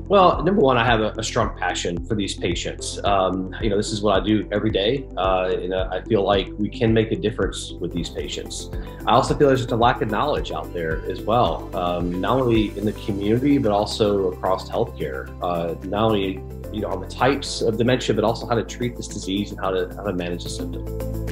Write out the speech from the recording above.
Well, number one, I have a strong passion for these patients. This is what I do every day, and I feel like we can make a difference with these patients. I also feel there's just a lack of knowledge out there as well, not only in the community, but also across healthcare. Not only on the types of dementia, but also how to treat this disease and how to manage the symptoms.